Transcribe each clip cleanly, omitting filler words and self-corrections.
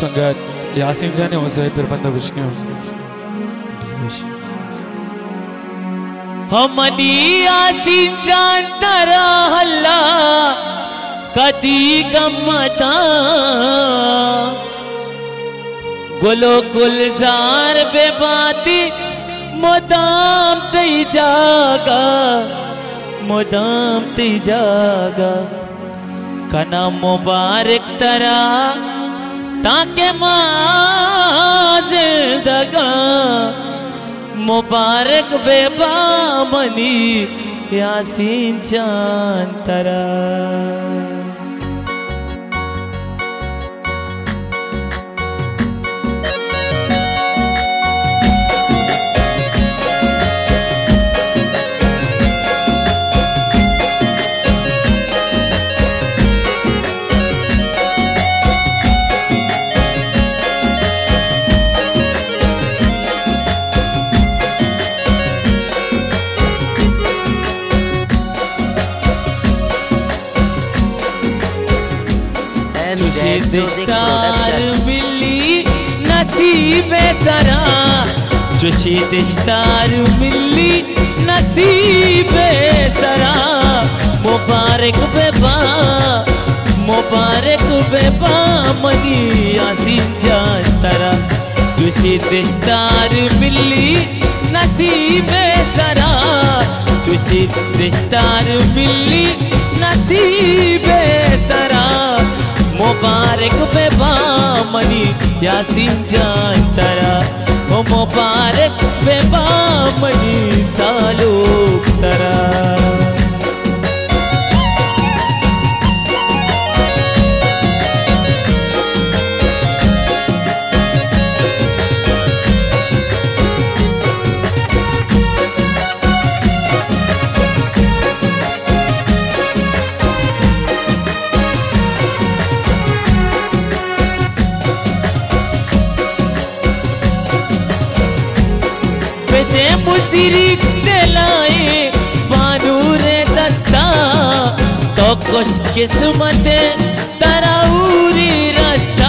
संगत यासीन जाने वसे फिर बंदा विष्णु हमनी यासीन जान तरा हल्ला कदी गम्मता गुलो गुलजार बेबाती मुदाम तई जागा कना मुबारक तरा ताके जिंदगा मुबारक बेबा मनी यासीन जान तरा दिस्तार मिली नसीबे सरा जोशी दिस्तार मिली नसीबे सरा मुबारक बेबा मनी यासीन जान तरा जोशी दिस्तार मिली नसीबे सरा जोशी दिस्तार मिली नसीबे सरा मुबारक बेबा मनी यासीन जान तरा ओ मुबारक बेबा मनी सालो तरा मुदरी दिलाए बानूरे दस्ता तो खुश किस्मत तराउरी रास्ता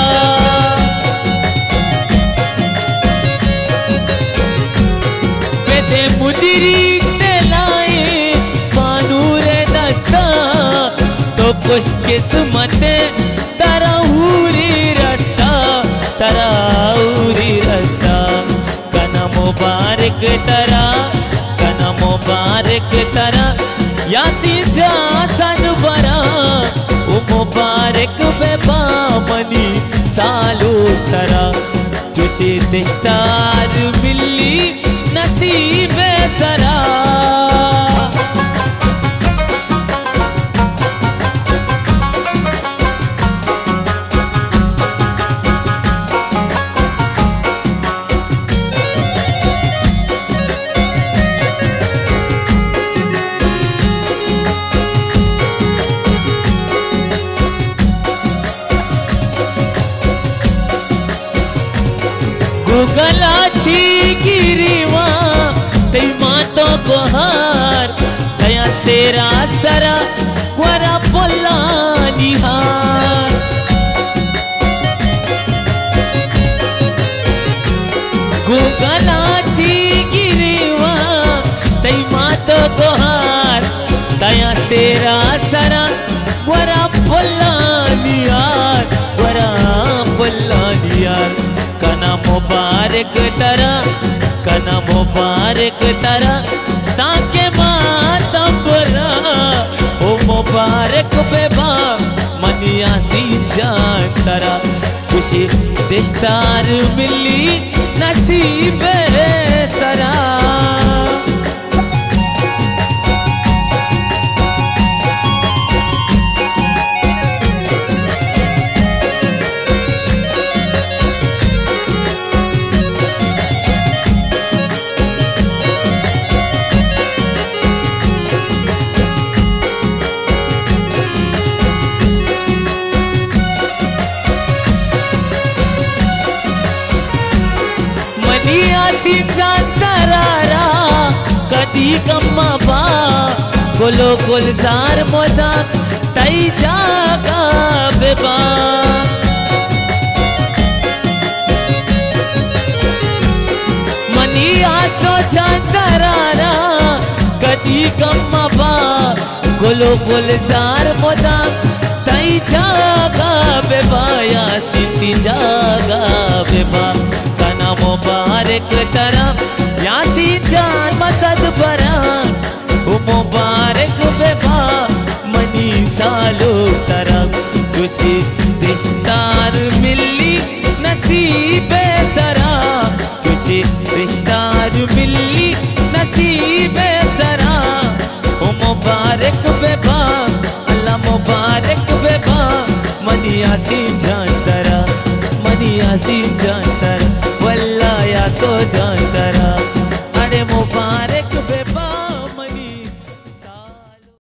बेटे मुदरी दिलाए बानूरे दस्ता तो खुश किस्मत तराउरी रास्ता मुबारक तरा यासीन जान बरा ओ मुबारक बेबा मनी सालो तरा जोशी दिस्तार मिली नसीबे सरा गलाची गिरीवा तई मातो बहार तया तेरा सरा वरा बोला निहार गलाची गिरीवा तई मातो बहार तया तेरा सरा वरा बोला निहार मुबारक तरा ताके मातम बरा ओ मुबारक बेबा मनी यासीन जान तरा खुशी दिस्तार मिली नसीबे सरा कदी कम्मा बा गोलो गुलजार मोदा तई जागा बेबा कधी कम्मा बा गोलो गुलजार मोदा तई जागा बेबा यासीन जागा बेबा कना मुबारक तरह यासीन जान मसद बरा मुबारक बेबा मनी सालो तरह खुशी